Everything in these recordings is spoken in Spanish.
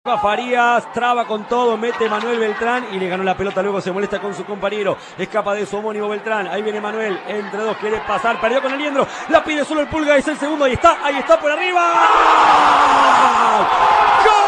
Farías, traba con todo, mete Manuel Beltrán y le ganó la pelota, luego se molesta con su compañero, escapa de su homónimo Beltrán, ahí viene Manuel, entre dos, quiere pasar, perdió con el Liendro, la pide solo el Pulga, es el segundo, ahí está por arriba. ¡Gol!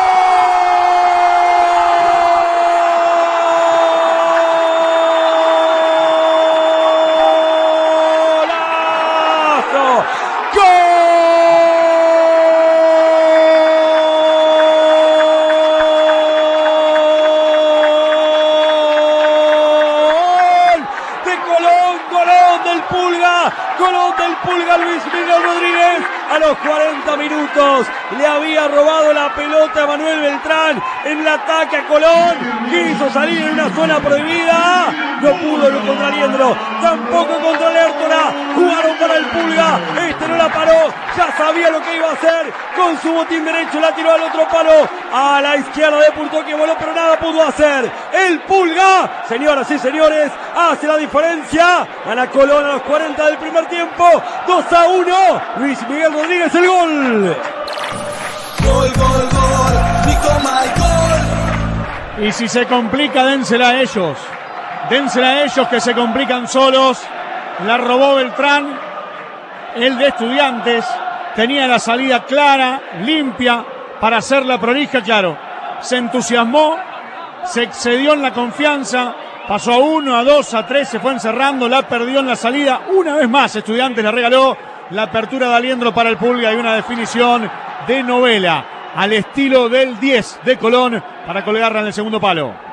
Golón del Pulga Luis Miguel Rodríguez a los 40 minutos. Le había robado la pelota a Manuel Beltrán en el ataque a Colón. Quiso salir en una zona prohibida. No pudo contra Liendro, tampoco contra Lertora. Jugaron para el Pulga. Este no la paró. Ya sabía lo que iba a hacer. Con su botín derecho la tiró al otro palo. A la izquierda de Purto que voló, pero nada pudo hacer. El Pulga, señoras y señores, hace la diferencia. Gana Colón a los 40 del primer tiempo. 2-1. Luis Miguel Rodríguez el gol. Gol, gol, gol. Nico Malgol. Y si se complica, dénsela a ellos. Dénsela a ellos que se complican solos. La robó Beltrán. El de Estudiantes tenía la salida clara, limpia, para hacerla prolija, claro. Se entusiasmó, se excedió en la confianza, pasó a 1, a 2, a 3, se fue encerrando, la perdió en la salida. Una vez más, Estudiantes le regaló la apertura de Aliendro para el Pulga y una definición de novela al estilo del 10 de Colón para colgarla en el segundo palo.